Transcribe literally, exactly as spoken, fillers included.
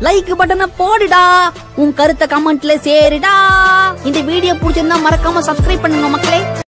Like பட்டனை போடுடா, உன் கருத்தை கமெண்ட்ல சேருடா. இந்த வீடியோ பிடிச்சிருந்தா மறக்காம சப்ஸ்கிரைப் பண்ணுங்க மக்களே.